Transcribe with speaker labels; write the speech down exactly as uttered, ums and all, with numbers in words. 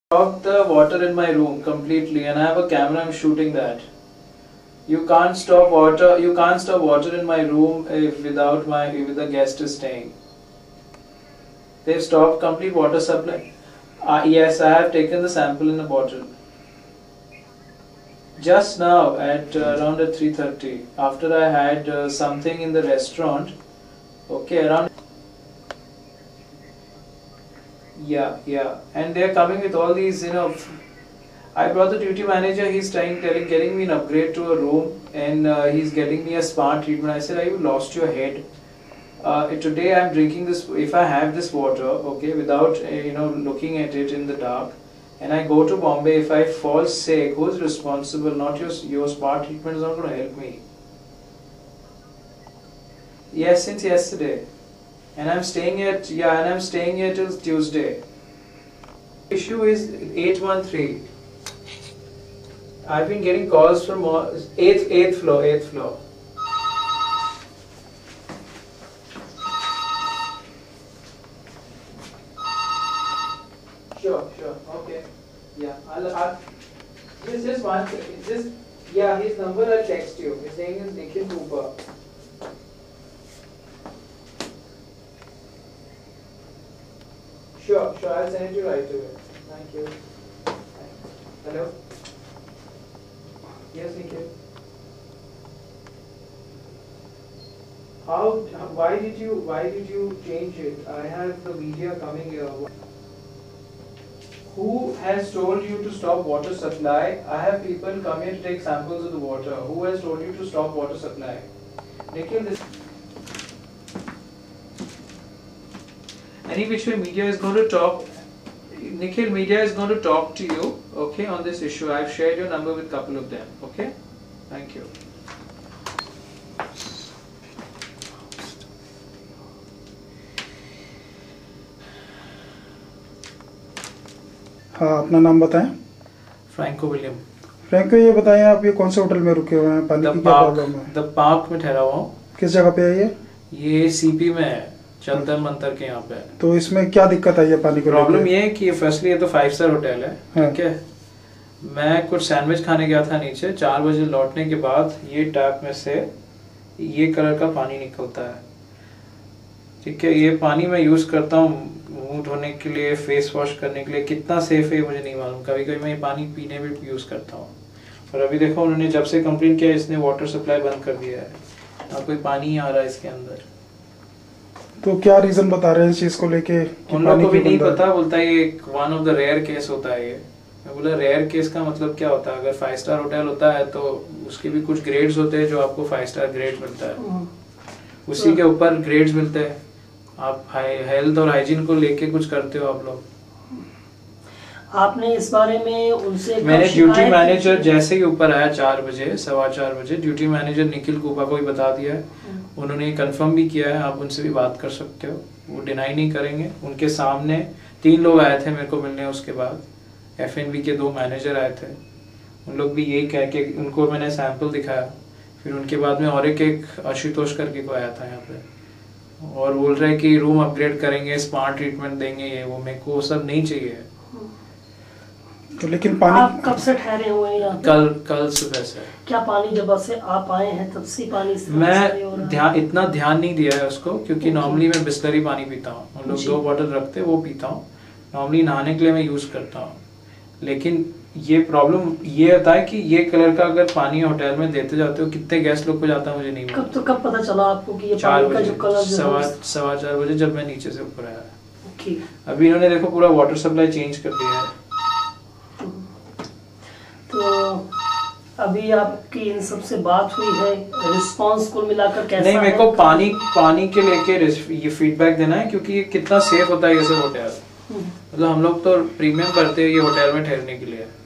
Speaker 1: Stop the water in my room completely, and I have a camera. I'm shooting that. You can't stop water. You can't stop water in my room if without my if the guest is staying. They've stopped complete water supply. Uh, yes, I have taken the sample in a bottle. Just now at uh, around at three thirty, after I had uh, something in the restaurant. Okay, around. Yeah, yeah, and they're coming with all these, you know. I brought the duty manager. He's trying, telling, getting me an upgrade to a room, and uh, he's getting me a spa treatment. I said, "Have you lost your head? Uh, today I'm drinking this. If I have this water, okay, without uh, you know looking at it in the dark, and I go to Bombay, if I fall sick, who's responsible? Not your your spa treatment is not going to help me." Yes, since yesterday. And I'm staying at, yeah, and I'm staying here till Tuesday. Issue is eight one three. I've been getting calls from eighth, eighth floor, eighth floor. Sure, sure, okay. Yeah, I'll, I'll just, just one second. Just, yeah, his number I'll text you. His name is Nikhil Cooper. Sure, sure, I'll send it you right away. Thank you. Hello? Yes, Nikhil. How, why did you, why did you change it? I have the media coming here. Who has told you to stop water supply? I have people come here to take samples of the water. Who has told you to stop water supply? Nikhil, this... Any which way media is going to talk, Nikhil, media is going to talk to you, okay, on this issue. I've shared your number with a couple of them, okay? Thank you.
Speaker 2: हाँ, अपना नाम बताएं।
Speaker 1: Franco William.
Speaker 2: Franco, ये बताएं आप ये कौन से होटल में रुके हुए हैं? पानी की क्या प्रॉब्लम है?
Speaker 1: द पार्क में ठहरा हुआ हूँ।
Speaker 2: किस जगह पे है ये? ये
Speaker 1: सीपी में है, जंतर मंतर के यहाँ पे।
Speaker 2: तो इसमें क्या दिक्कत आई है पानी को?
Speaker 1: प्रॉब्लम ये है कि फर्स्टली ये तो फाइव स्टार होटल है, ठीक है। मैं कुछ सैंडविच खाने गया था नीचे, चार बजे लौटने के बाद ये टैप में से ये कलर का पानी निकलता है, ठीक है। ये पानी मैं यूज करता हूँ मुंह धोने के लिए, फेस वॉश करने के लिए। कितना सेफ है मुझे नहीं मालूम। कभी कभी मैं ये पानी पीने में यूज करता हूँ। और अभी देखो उन्होंने जब से कंप्लेन किया इसने वाटर सप्लाई बंद कर दिया है। ना कोई पानी ही आ रहा है इसके अंदर।
Speaker 2: तो क्या रीजन बता रहे हैं इस चीज को लेके?
Speaker 1: उन लोगों को भी नहीं पता। बोलता है ये one of the rare case होता है ये। मैं बोला रेयर केस का मतलब क्या होता है? अगर फाइव स्टार होटल होता है तो उसके भी कुछ ग्रेड्स होते हैं जो आपको फाइव स्टार ग्रेड मिलता है, उसी के ऊपर ग्रेड्स मिलते हैं। आप हेल्थ और हाइजीन को लेके कुछ करते हो आप लोग।
Speaker 3: आपने इस बारे में उनसे?
Speaker 1: मैंने ड्यूटी मैनेजर जैसे ही ऊपर आया चार बजे सवा चार बजे ड्यूटी मैनेजर निखिल कूपा को भी बता दिया है। उन्होंने कंफर्म भी किया है। आप उनसे भी बात कर सकते हो, वो डिनाई नहीं करेंगे। उनके सामने तीन लोग आए थे मेरे को मिलने। उसके बाद एफ एन बी के दो मैनेजर आए थे। उन लोग भी यही कह के उनको मैंने सैंपल दिखाया। फिर उनके बाद में और एक एक आशुतोष करके को आया था यहाँ पे, और बोल रहे कि रूम अपग्रेड करेंगे, स्पा ट्रीटमेंट देंगे, ये वो। मेरे को वो सब नहीं चाहिए।
Speaker 2: तो लेकिन पानी
Speaker 3: आप कब से ठहरे हुए हैं यहाँ?
Speaker 1: कल कल सुबह से।
Speaker 3: क्या पानी जब से आप आए हैं तब से पानी से
Speaker 1: मैं ध्यान इतना ध्यान नहीं दिया है उसको, क्योंकि नॉर्मली मैं बिस्लरी पानी पीता हूँ। हम लोग दो बॉटल रखते हैं वो पीता हूँ। नॉर्मली नहाने के लिए मैं यूज करता हूँ। लेकिन ये प्रॉब्लम ये होता है कि ये कलर का अगर पानी होटल में देते जाते हो, कितने गेस्ट लोग को जाता है मुझे नहीं मालूम।
Speaker 3: कब तो कब पता चला आपको कि ये पानी का जो कलर जो
Speaker 1: सवा सवा चार बजे जब मैं नीचे से ऊपर आया।
Speaker 3: ओके।
Speaker 1: अभी इन्होंने देखो पूरा वाटर सप्लाई चेंज कर दिया है।
Speaker 3: तो अभी आपकी इन सब से बात हुई है, रिस्पांस कुल मिलाकर कैसा है?
Speaker 1: नहीं, मेरे को पानी पानी के लेके ये फीडबैक देना है, क्योंकि ये कितना सेफ होता है ये सब होटल। मतलब हम लोग तो प्रीमियम करते हैं ये होटल में ठहरने के लिए।